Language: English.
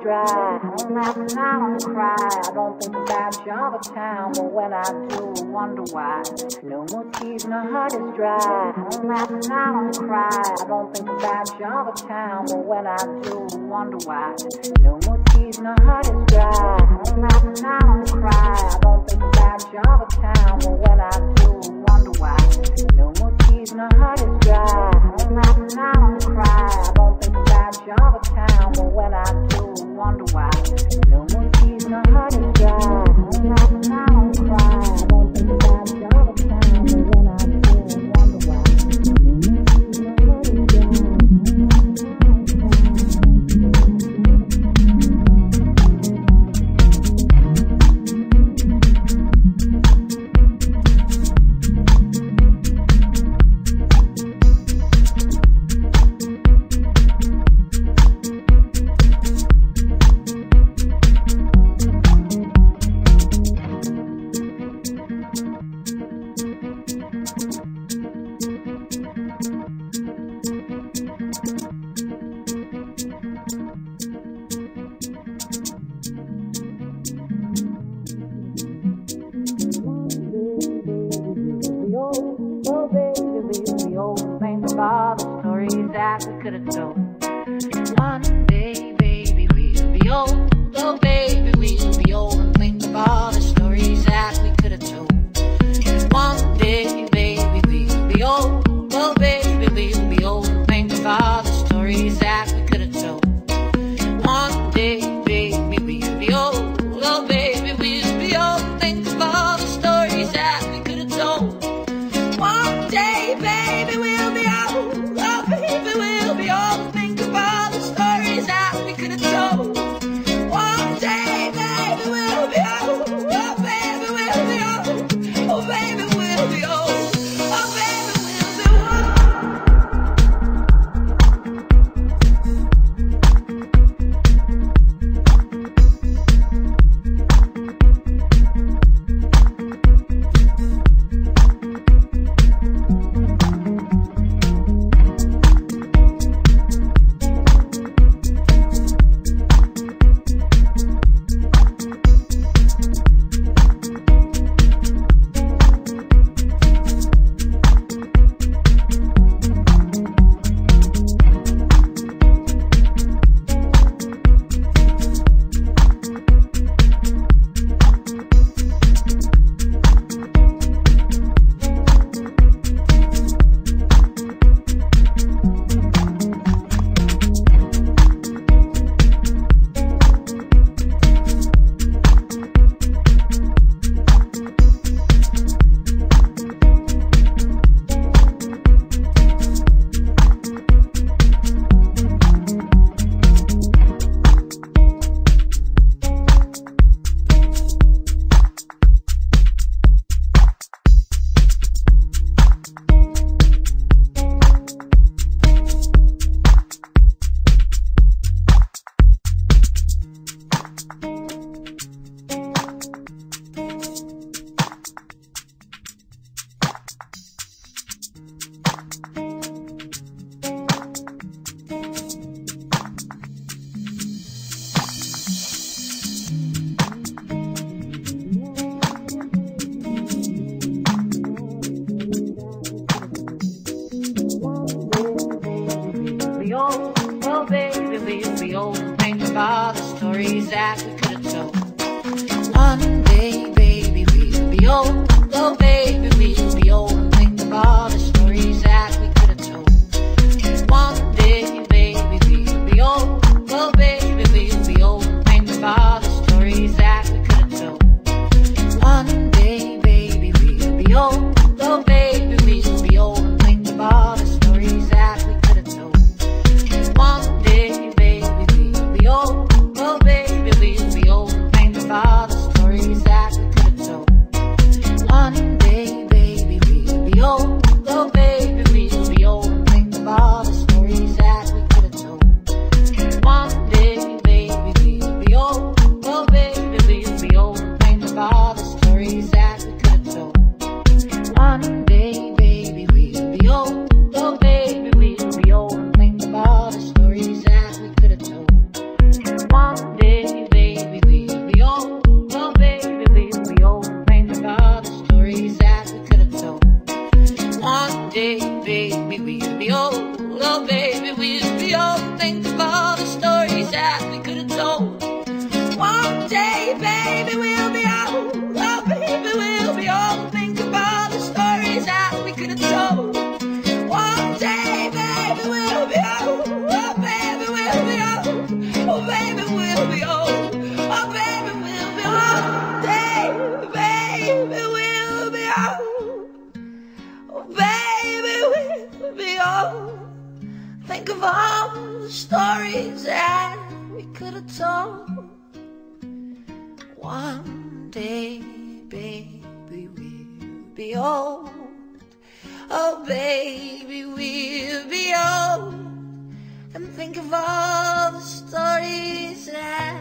dry. I don't laugh and I don't cry. I don't think about you all the time, but when I do, I wonder why. No more tears, my heart is dry. I don't laugh and I don't cry. I don't think about you all the time, but when I do, I wonder why. No more tears, my heart is dry. I don't laugh and I don't cry. I don't think about you all the time, but when I do, I wonder why. No more tears, my heart is dry. I don't laugh and I don't cry. I don't think about you all the time, but when I do, I wonder why. No more tears, my heart is dry. I don't laugh and I don't cry. I don't think about you all the time, but when I do, I wonder why. No more tears, my heart is dry. think of all the stories that we could have told. One day, baby, we'll be old. Oh, baby, we'll be old. And think of all the stories that